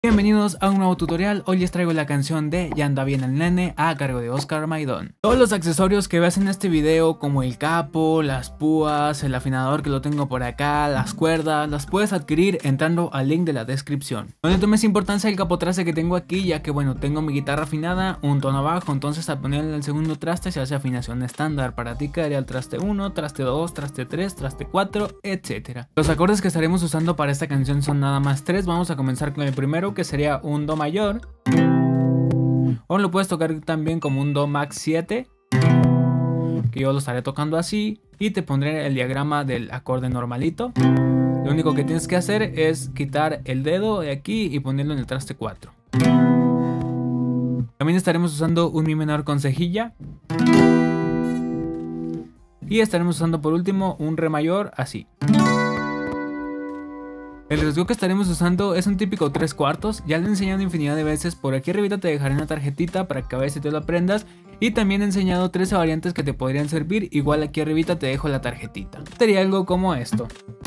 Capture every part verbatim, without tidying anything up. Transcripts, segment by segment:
Bienvenidos a un nuevo tutorial. Hoy les traigo la canción de Ya anda bien el nene a cargo de Oscar Maidón. Todos los accesorios que veas en este video, como el capo, las púas, el afinador que lo tengo por acá, las cuerdas, las puedes adquirir entrando al link de la descripción. No le tomes importancia el capotraste que tengo aquí, ya que bueno, tengo mi guitarra afinada, un tono bajo, entonces al ponerle el segundo traste se hace afinación estándar. Para ti quedaría el traste uno, traste dos, traste tres, traste cuatro, etcétera. Los acordes que estaremos usando para esta canción son nada más tres. Vamos a comenzar con el primero, que sería un do mayor, o lo puedes tocar también como un do max siete, que yo lo estaré tocando así, y te pondré el diagrama del acorde normalito. Lo único que tienes que hacer es quitar el dedo de aquí y ponerlo en el traste cuatro. También estaremos usando un mi menor con cejilla, y estaremos usando por último un re mayor así. El rasgo que estaremos usando es un típico tres cuartos, ya lo he enseñado infinidad de veces. Por aquí arribita te dejaré una tarjetita para que a veces te lo aprendas. Y también he enseñado trece variantes que te podrían servir, igual aquí arribita te dejo la tarjetita. Sería algo como esto.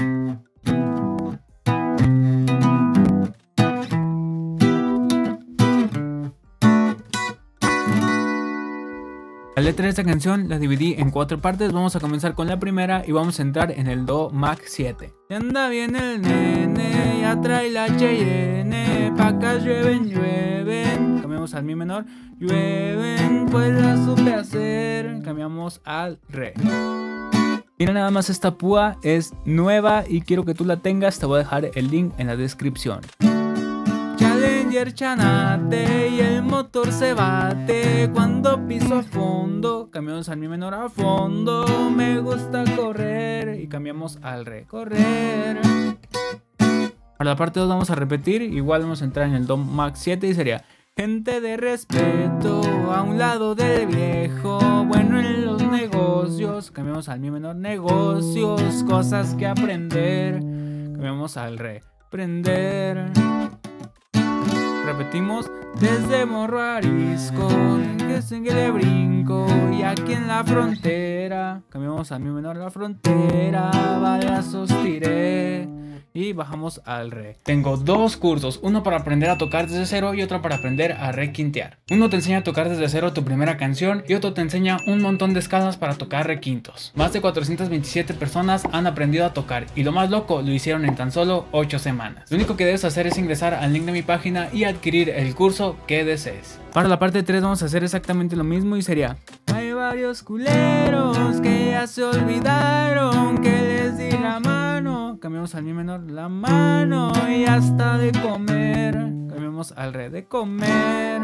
La letra de esta canción la dividí en cuatro partes. Vamos a comenzar con la primera y vamos a entrar en el do max siete. Ya anda bien el nene, ya trae la Cheyenne, pacas llueven, llueven. Cambiamos al mi menor, llueven, pues la supe hacer. Cambiamos al re. Mira nada más, esta púa es nueva y quiero que tú la tengas. Te voy a dejar el link en la descripción. Challenger chanate y el motor se bate cuando piso a fondo. Cambiamos al mi menor a fondo. Me gusta correr y cambiamos al re, correr. Para la parte dos vamos a repetir. Igual vamos a entrar en el do max siete y sería: gente de respeto a un lado del viejo, bueno en los negocios. Cambiamos al mi menor, negocios, cosas que aprender. Cambiamos al re, aprender. Repetimos: desde morro a arisco, que sin que le brinco, y aquí en la frontera. Cambiamos al mi menor, la frontera, balazos tiré. Y bajamos al re. Tengo dos cursos, uno para aprender a tocar desde cero y otro para aprender a requintear. Uno te enseña a tocar desde cero tu primera canción y otro te enseña un montón de escalas para tocar requintos. Más de cuatrocientas veintisiete personas han aprendido a tocar y lo más loco, lo hicieron en tan solo ocho semanas. Lo único que debes hacer es ingresar al link de mi página y adquirir el curso que desees. Para la parte tres vamos a hacer exactamente lo mismo y sería: hay varios culeros que ya se olvidaron que les di la mano. Cambiamos al mi menor, la mano, y hasta de comer. Cambiamos al re, de comer.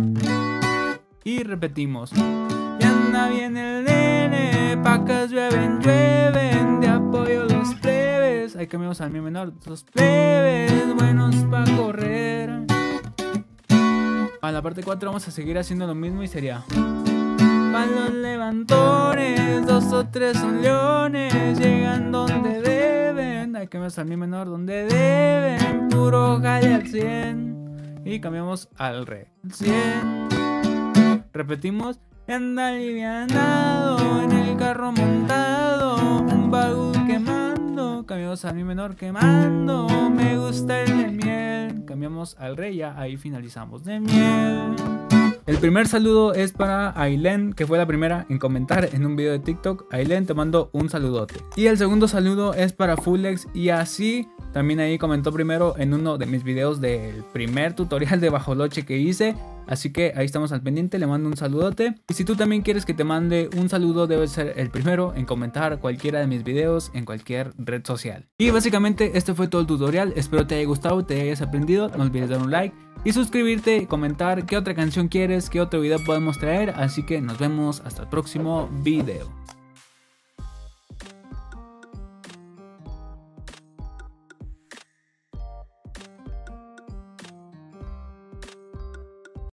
Y repetimos: ya anda bien el nene, pacas llueven, llueven, de apoyo los plebes. Ahí cambiamos al mi menor, los plebes, buenos pa' correr. A la parte cuatro vamos a seguir haciendo lo mismo y sería: pa' los levantones, dos o tres son leones, llegan donde deben. Ahí cambiamos al mi menor, donde deben, puro jale al cien. Y cambiamos al re, cien. Repetimos: anda alivianado, en el carro montado, un baúl quemando. Cambiamos al mi menor, quemando, me gusta el de miel. Cambiamos al re, ya ahí finalizamos, de miel. El primer saludo es para Aileen, que fue la primera en comentar en un video de TikTok. Aileen, te mando un saludote. Y el segundo saludo es para Fulex, y así también ahí comentó primero en uno de mis videos del primer tutorial de Bajoloche que hice. Así que ahí estamos al pendiente, le mando un saludote. Y si tú también quieres que te mande un saludo, debes ser el primero en comentar cualquiera de mis videos en cualquier red social. Y básicamente este fue todo el tutorial, espero te haya gustado, te hayas aprendido. No olvides dar un like y suscribirte, comentar qué otra canción quieres, qué otro video podemos traer. Así que nos vemos hasta el próximo video.